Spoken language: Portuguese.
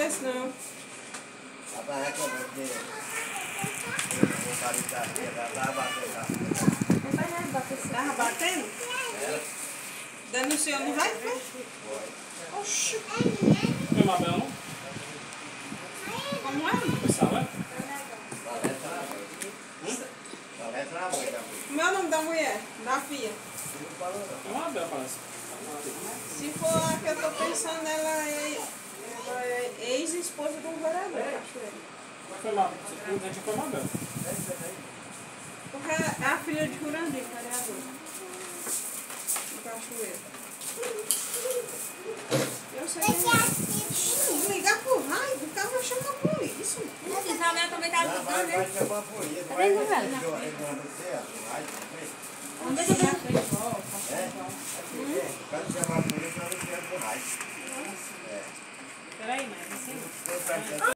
desse não. Tava reclamando que o cara tava batendo. Tava batendo? Era. Denunciou no raio? Foi. Oxi. Foi Mabel, não? Como é? Foi Salé? Parece na mãe da mãe. Como é o nome da mulher? Da filha? Foi Mabel, parece. Se for a que eu tô pensando, ela é ex-esposa de um vereador, Cachoeira. Foi Mabel. A gente foi Mabel. Porque é a filha de Jurandir, vereador. De Cachoeira. Eu sei que é. Ligar pro raio, o cara vai chamar a polícia. Isabel também tá ajudando, Vai né? chamar a polícia. Cadê Vai a novela? Vamos ver se Quando chamar a polícia, vai no centro do raio. Peraí, mas assim.